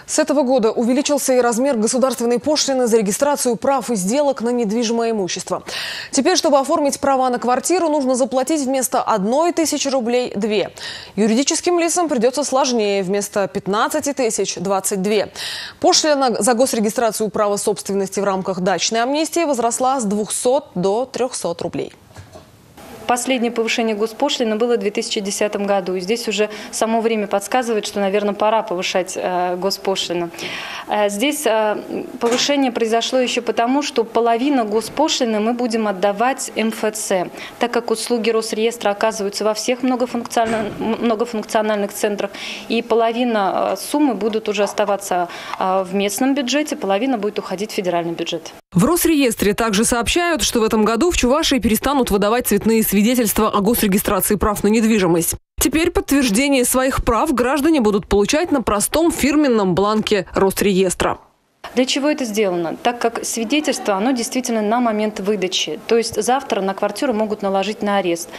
С этого года увеличился и размер государственной пошлины за регистрацию прав и сделок на недвижимое имущество. Теперь, чтобы оформить права на квартиру, нужно заплатить вместо 1000 рублей 2. Юридическим лицам придется сложнее. Вместо 15 тысяч – 22. Пошлина за госрегистрацию права собственности в рамках дачной амнистии возросла с 200 до 300 рублей. Последнее повышение госпошлины было в 2010 году. И здесь уже само время подсказывает, что, наверное, пора повышать госпошлину. Здесь повышение произошло еще потому, что половину госпошлины мы будем отдавать МФЦ, так как услуги Росреестра оказываются во всех многофункциональных центрах, и половина суммы будут уже оставаться в местном бюджете, половина будет уходить в федеральный бюджет. В Росреестре также сообщают, что в этом году в Чувашии перестанут выдавать цветные свидетельства о госрегистрации прав на недвижимость. Теперь подтверждение своих прав граждане будут получать на простом фирменном бланке Росреестра. Для чего это сделано? Так как свидетельство, оно действительно на момент выдачи. То есть завтра на квартиру могут наложить арест.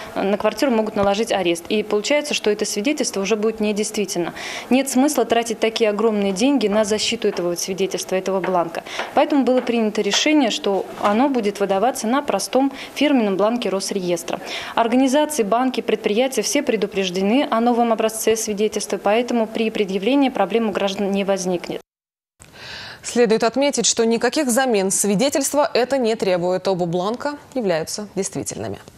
И получается, что это свидетельство уже будет недействительно. Нет смысла тратить такие огромные деньги на защиту этого свидетельства, этого бланка. Поэтому было принято решение, что оно будет выдаваться на простом фирменном бланке Росреестра. Организации, банки, предприятия все предупреждены о новом образце свидетельства, поэтому при предъявлении проблем у граждан не возникнет. Следует отметить, что никаких замен свидетельства это не требует. Оба бланка являются действительными.